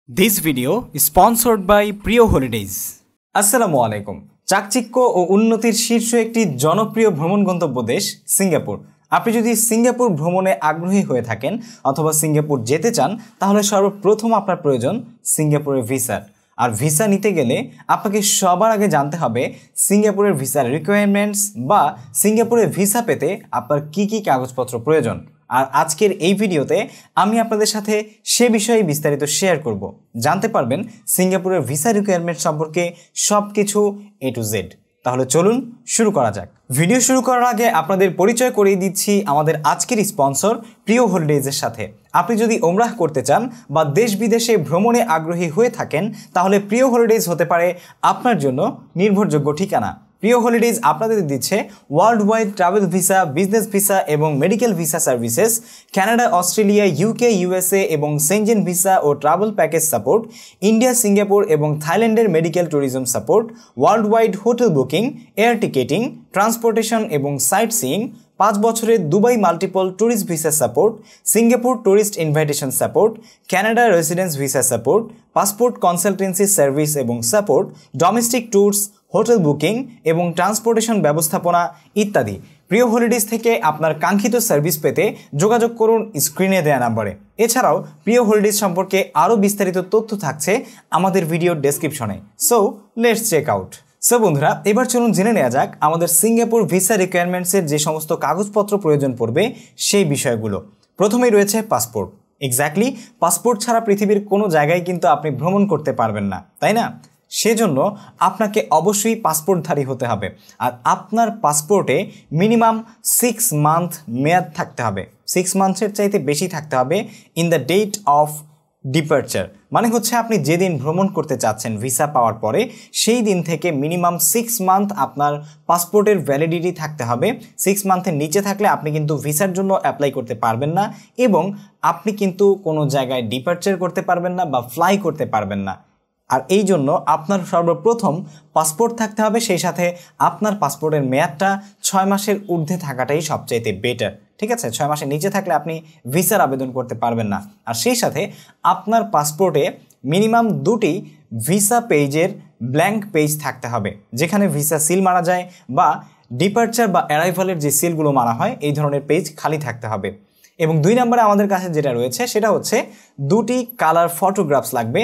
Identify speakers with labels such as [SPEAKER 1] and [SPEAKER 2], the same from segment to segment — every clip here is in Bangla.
[SPEAKER 1] This video is sponsored by Priyo Holidays.
[SPEAKER 2] আসসালামু আলাইকুম। চাকচিক্য ও উন্নতির শীর্ষ একটি জনপ্রিয় ভ্রমণ গন্তব্য দেশ সিঙ্গাপুর। আপনি যদি সিঙ্গাপুর ভ্রমণে আগ্রহী হয়ে থাকেন অথবা সিঙ্গাপুর যেতে চান তাহলে সর্বপ্রথম আপনার প্রয়োজন সিঙ্গাপুরের ভিসা। আর ভিসা নিতে গেলে আপনাকে সবার আগে জানতে হবে সিঙ্গাপুরের ভিসার রিকোয়ারমেন্টস বা সিঙ্গাপুরের ভিসা পেতে আপনার কি কি কাগজপত্র প্রয়োজন। আর আজকের এই ভিডিওতে আমি আপনাদের সাথে সে বিষয়ে বিস্তারিত শেয়ার করব। জানতে পারবেন সিঙ্গাপুরের ভিসা রিকোয়ারমেন্ট সম্পর্কে সবকিছু A to Z। তাহলে চলুন শুরু করা যাক। ভিডিও শুরু করার আগে আপনাদের পরিচয় করিয়ে দিচ্ছি আমাদের আজকের স্পন্সর প্রিয় হলিডেজের সাথে। আপনি যদি ওমরাহ করতে চান বা দেশ বিদেশে ভ্রমণে আগ্রহী হয়ে থাকেন তাহলে প্রিয় হলিডেজ হতে পারে আপনার জন্য নির্ভরযোগ্য ঠিকানা। প্রিয় হলিডেজ আপনাদের দিচ্ছে world wide travel visa, business visa এবং medical visa services, Canada, Australia, UK, USA এবং সেনজেন ভিসা ও travel package support, India, Singapore এবং থাইল্যান্ডের medical tourism support, world wide hotel booking, air ticketing, transportation এবং সাইট সিইং, 5 বছরের Dubai multiple tourist visa support, Singapore tourist invitation support, Canada residence visa support, passport consultancy service এবং support, domestic tours, hotel booking এবং ট্রান্সপোর্টেশন ব্যবস্থাপনা ইত্যাদি। প্রিয় হলিডেজ থেকে আপনার কাঙ্ক্ষিত সার্ভিস পেতে যোগাযোগ করুন স্ক্রিনে দেওয়া নম্বরে। এছাড়াও প্রিয় হলিডেজ সম্পর্কে আরও বিস্তারিত তথ্য থাকছে আমাদের ভিডিওর ডেসক্রিপশনে। So let's check out. So বন্ধুরা, এবার চলুন জেনে নেওয়া যাক আমাদের সিঙ্গাপুর ভিসা রিকোয়ারমেন্টসের যে সমস্ত কাগজপত্র প্রয়োজন পড়বে সেই বিষয়গুলো। প্রথমেই রয়েছে পাসপোর্ট। এক্স্যাক্টলি পাসপোর্ট ছাড়া পৃথিবীর কোনো জায়গায় কিন্তু আপনি ভ্রমণ করতে পারবেন না, তাই না? সেজন্য আপনাকে অবশ্যই পাসপোর্টধারী হতে হবে। আর আপনার পাসপোর্টে মিনিমাম 6 মান্থ মেয়াদ থাকতে হবে। 6 মান্থের চাইতে বেশি থাকতে হবে in the date of departure. মানে হচ্ছে আপনি যেদিন ভ্রমণ করতে চাচ্ছেন ভিসা পাওয়ার পরে সেই দিন থেকে মিনিমাম 6 মান্থ আপনার পাসপোর্টের ভ্যালিডিটি থাকতে হবে। 6 মান্থের নিচে থাকলে আপনি কিন্তু ভিসার জন্য অ্যাপ্লাই করতে পারবেন না এবং আপনি কিন্তু কোনো জায়গায় ডিপার্চার করতে পারবেন না বা ফ্লাই করতে পারবেন না। আর এই জন্য আপনার সর্বপ্রথম পাসপোর্ট থাকতে হবে, সেই সাথে আপনার পাসপোর্টের মেয়াদটা 6 মাসের ঊর্ধ্বে থাকাটাই সবচাইতে বেটার। ঠিক আছে, 6 মাসের নিচে থাকলে আপনি ভিসার আবেদন করতে পারবেন না। আর সেই সাথে আপনার পাসপোর্টে মিনিমাম 2টি ভিসা পেজের ব্ল্যাঙ্ক পেজ থাকতে হবে, যেখানে ভিসা সিল মারা যায় বা ডিপার্চার বা অ্যারাইভালের যে সিলগুলো মারা হয় এই ধরনের পেজ খালি থাকতে হবে। এবং 2 নম্বরে আমাদের কাছে যেটা রয়েছে সেটা হচ্ছে 2টি কালার ফটোগ্রাফস লাগবে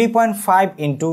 [SPEAKER 2] 3.5 ইন্টু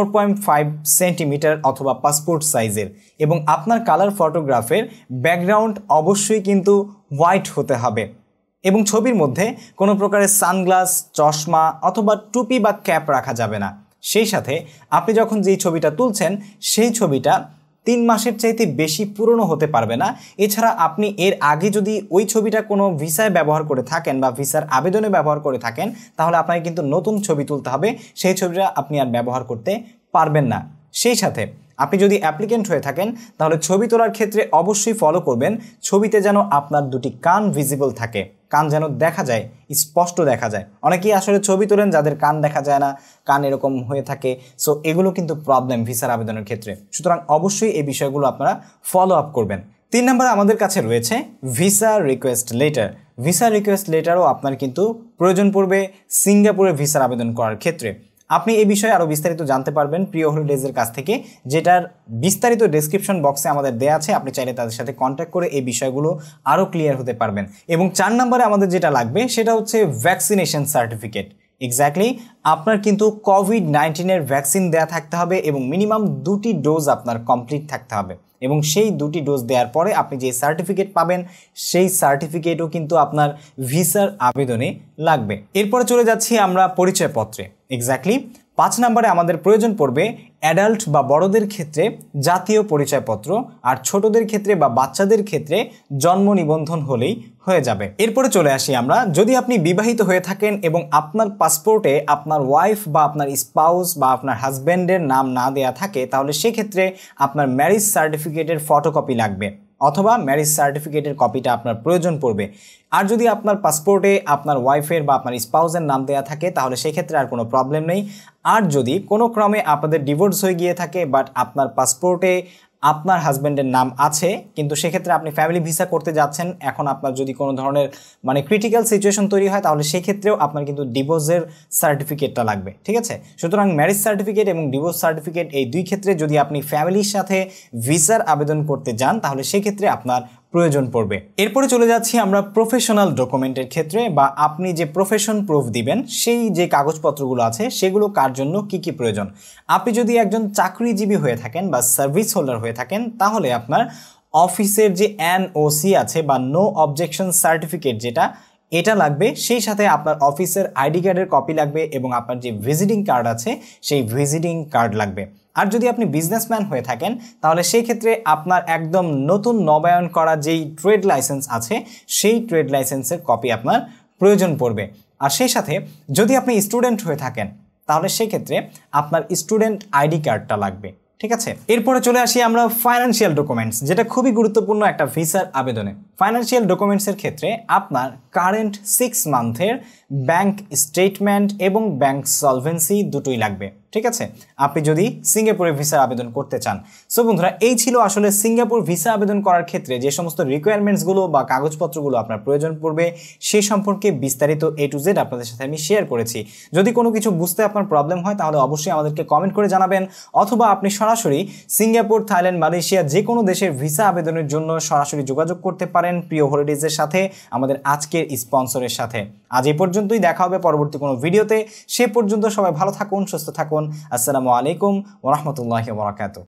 [SPEAKER 2] 4.5 সেন্টিমিটার অথবা পাসপোর্ট সাইজের। এবং আপনার কালার ফটোগ্রাফের ব্যাকগ্রাউন্ড অবশ্যই কিন্তু হোয়াইট হতে হবে এবং ছবির মধ্যে কোনো প্রকারের সানগ্লাস, চশমা অথবা টুপি বা ক্যাপ রাখা যাবে না। সেই সাথে আপনি যখন যেই ছবিটা তুলছেন সেই ছবিটা 3 মাসের চাইতে বেশি পুরনো হতে পারবে না। এছাড়া আপনি এর আগে যদি ওই ছবিটা কোনো ভিসায় ব্যবহার করে থাকেন বা ভিসার আবেদনে ব্যবহার করে থাকেন তাহলে আপনাকে কিন্তু নতুন ছবি তুলতে হবে, সেই ছবিটা আপনি আর ব্যবহার করতে পারবেন না। সেই সাথে আপনি যদি অ্যাপ্লিকেন্ট হয়ে থাকেন তাহলে ছবি তোলার ক্ষেত্রে অবশ্যই ফলো করবেন ছবিতে যেন আপনার 2টি কান ভিজিবল থাকে, কান যেন দেখা যায়, স্পষ্ট দেখা যায়। অনেকেই আসলে ছবি তোলেন যাদের কান দেখা যায় না, কান এরকম হয়ে থাকে। সো এগুলো কিন্তু প্রবলেম ভিসার আবেদনের ক্ষেত্রে, সুতরাং অবশ্যই এই বিষয়গুলো আপনারা ফলো আপ করবেন। 3 নম্বরে আমাদের কাছে রয়েছে visa request letter. Visa request লেটারও আপনার কিন্তু প্রয়োজন পড়বে সিঙ্গাপুরে ভিসার আবেদন করার ক্ষেত্রে। আপনি এই বিষয়ে আরও বিস্তারিত জানতে পারবেন প্রিয় হলিডেজের কাছ থেকে, যেটার বিস্তারিত ডেসক্রিপশন বক্সে আমাদের দেওয়া আছে। আপনি চাইলে তাদের সাথে কন্ট্যাক্ট করে এই বিষয়গুলো আরও ক্লিয়ার হতে পারবেন। এবং 4 নম্বরে আমাদের যেটা লাগবে সেটা হচ্ছে ভ্যাকসিনেশন সার্টিফিকেট। এক্স্যাক্টলি আপনার কিন্তু কোভিড-19-এর ভ্যাকসিন দেওয়া থাকতে হবে এবং মিনিমাম 2টি ডোজ আপনার কমপ্লিট থাকতে হবে। এবং সেই 2টি ডোজ দেওয়ার পরে আপনি যে সার্টিফিকেট পাবেন সেই সার্টিফিকেটও কিন্তু আপনার ভিসার আবেদনে লাগবে। এরপরে চলে যাচ্ছি আমরা পরিচয়পত্রে। এক্স্যাক্টলি 5 নম্বরে আমাদের প্রয়োজন পড়বে অ্যাডাল্ট বা বড়দের ক্ষেত্রে জাতীয় পরিচয়পত্র, আর ছোটদের ক্ষেত্রে বা বাচ্চাদের ক্ষেত্রে জন্ম নিবন্ধন হলেই হয়ে যাবে। এরপরে চলে আসি আমরা, যদি আপনি বিবাহিত হয়ে থাকেন এবং আপনার পাসপোর্টে আপনার ওয়াইফ বা আপনার স্পাউস বা আপনার হাজব্যান্ডের নাম না দেয়া থাকে তাহলে সেক্ষেত্রে আপনার ম্যারেজ সার্টিফিকেটের ফটোকপি লাগবে অথবা ম্যারেজ সার্টিফিকেটের কপিটা আপনার প্রয়োজন পড়বে। আর যদি আপনার পাসপোর্টে আপনার ওয়াইফের বা আপনার স্পাউসের নাম দেওয়া থাকে তাহলে সেক্ষেত্রে আর কোনো প্রবলেম নেই। আর যদি কোনো ক্রমে আপনাদের ডিভোর্স হয়ে গিয়ে থাকে বাট আপনার পাসপোর্টে আপনার হাজব্যান্ডের নাম আছে, কিন্তু সেক্ষেত্রে আপনি ফ্যামিলি ভিসা করতে যাচ্ছেন, এখন আপনার যদি কোনো ধরনের মানে ক্রিটিক্যাল সিচুয়েশন তৈরি হয় তাহলে সেক্ষেত্রেও আপনার কিন্তু ডিভোর্সের সার্টিফিকেটটা লাগবে, ঠিক আছে। সুতরাং ম্যারেজ সার্টিফিকেট এবং ডিভোর্স সার্টিফিকেট এই দুই ক্ষেত্রে যদি আপনি ফ্যামিলির সাথে ভিসার আবেদন করতে যান তাহলে সেক্ষেত্রে আপনার প্রয়োজন পড়বে। এরপরে চলে যাচ্ছি আমরা প্রফেশনাল ডকুমেন্টের ক্ষেত্রে, বা আপনি যে প্রফেশন প্রুফ দিবেন সেই যে কাগজপত্রগুলো আছে সেগুলো কার জন্য কি কি প্রয়োজন। আপনি যদি একজন চাকরিজীবী হয়ে থাকেন বা সার্ভিস হোল্ডার হয়ে থাকেন তাহলে আপনার অফিসের যে NOC আছে বা নো অবজেকশন সার্টিফিকেট এটা লাগবে, সেই সাথে আপনার অফিসের আইডি কার্ডের কপি লাগবে এবং আপনার যে ভিজিটিং কার্ড আছে সেই ভিজিটিং কার্ড লাগবে। আর যদি আপনি বিজনেসম্যান হয়ে থাকেন তাহলে সেই ক্ষেত্রে আপনার একদম নতুন নবায়ন করা যেই ট্রেড লাইসেন্স আছে সেই ট্রেড লাইসেন্সের কপি আপনার প্রয়োজন পড়বে। আর সেই সাথে যদি আপনি স্টুডেন্ট হয়ে থাকেন তাহলে সেই ক্ষেত্রে আপনার স্টুডেন্ট আইডি কার্ডটা লাগবে, ঠিক আছে। এরপরে চলে আসি আমরা ফাইন্যান্সিয়াল ডকুমেন্টস, যেটা খুবই গুরুত্বপূর্ণ একটা ভিসার আবেদনে। ফাইন্যান্সিয়াল ডকুমেন্টসের ক্ষেত্রে আপনার কারেন্ট 6 মান্থের ব্যাংক স্টেটমেন্ট এবং ব্যাংক সলভেন্সি দুটোই লাগবে, ঠিক আছে, আপনি যদি সিঙ্গাপুরে ভিসা আবেদন করতে চান। সো বন্ধুরা, এই ছিল আসলে সিঙ্গাপুর ভিসা আবেদন করার ক্ষেত্রে যে সমস্ত রিকোয়ারমেন্টসগুলো বা কাগজপত্রগুলো আপনার প্রয়োজন পড়বে সেই সম্পর্কে বিস্তারিত A to Z আপনাদের সাথে আমি শেয়ার করেছি। যদি কোনো কিছু বুঝতে আপনার প্রবলেম হয় তাহলে অবশ্যই আমাদেরকে কমেন্ট করে জানাবেন, অথবা আপনি সরাসরি সিঙ্গাপুর, থাইল্যান্ড, মালয়েশিয়া যে কোনো দেশের ভিসা আবেদনের জন্য সরাসরি যোগাযোগ করতে পারেন প্রিয় হলিডেজের সাথে, আমাদের আজকের স্পন্সরের সাথে। আজ এই পর্যন্তই, দেখা হবে পরবর্তী কোনো ভিডিওতে। সে পর্যন্ত সবাই ভালো থাকুন, সুস্থ থাকুন। আসসালামু আলাইকুম ওয়া রাহমাতুল্লাহি ওয়া বারাকাতুহু।